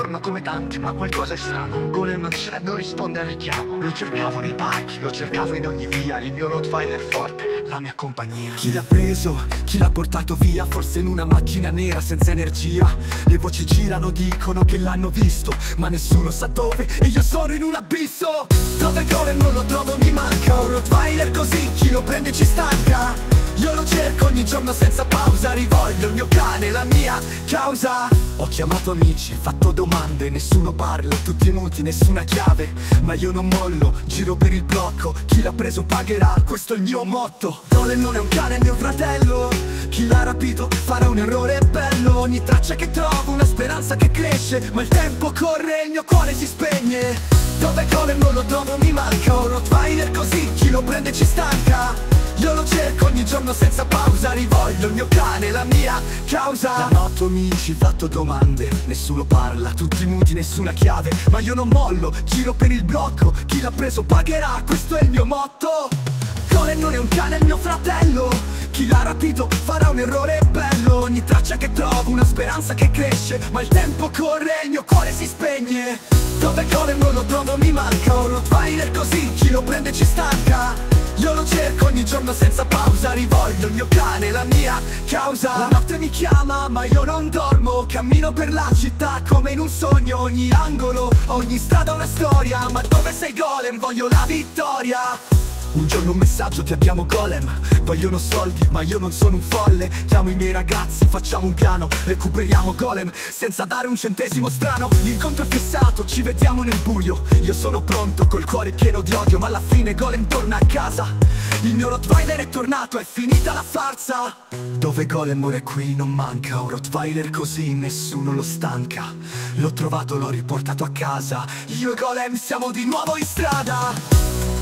torna come tanti, ma qualcosa è strano. Golem non c'è, non risponde al richiamo. Lo cercavo nei parchi, lo cercavo in ogni via. Il mio Rottweiler forte, la mia compagnia. Chi l'ha preso? Chi l'ha portato via? Forse in una macchina nera senza energia. Le voci girano, dicono che l'hanno visto, ma nessuno sa dove, e io sono in un abisso. Dove Golem non lo trovo, mi manca un Rottweiler così, chi lo prende ci stanca. Io lo cerco ogni giorno senza pausa, rivolgo il mio cane, la mia causa. Ho chiamato amici, fatto domande, nessuno parla, tutti muti, nessuna chiave. Ma io non mollo, giro per il blocco, chi l'ha preso pagherà, questo è il mio motto. Golem non è un cane, è mio fratello, chi l'ha rapito farà un errore bello. Ogni traccia che trovo, una speranza che cresce, ma il tempo corre e il mio cuore si spegne. Dove Golem non lo trovo, mi manca un Rottweiler così, chi lo prende ci stanca. Io lo cerco ogni giorno senza pausa, rivolgo il mio cane, la mia causa. La notte amici, fatto domande, nessuno parla, tutti muti, nessuna chiave. Ma io non mollo, giro per il blocco, chi l'ha preso pagherà, questo è il mio motto. Golem non è un cane, è il mio fratello, chi l'ha rapito farà un errore bello. Ogni traccia che trovo, una speranza che cresce, ma il tempo corre e il mio cuore si spegne. Dove Golem non lo trovo, mi manca un Rottweiler così, chi lo prende ci stanca. Io lo cerco ogni giorno senza pausa, rivolgo il mio cane, la mia causa. La notte mi chiama ma io non dormo, cammino per la città come in un sogno. Ogni angolo, ogni strada una storia, ma dove sei Golem? Voglio la vittoria. Un giorno un messaggio, ti abbiamo Golem, vogliono soldi ma io non sono un folle. Chiamo i miei ragazzi, facciamo un piano, recuperiamo Golem senza dare un centesimo strano. L'incontro è fissato, ci vediamo nel buio, io sono pronto col cuore pieno di odio, ma alla fine Golem torna a casa. Il mio Rottweiler è tornato, è finita la farsa. Dove Golem ora è qui, non manca un Rottweiler così, nessuno lo stanca. L'ho trovato, l'ho riportato a casa, io e Golem siamo di nuovo in strada.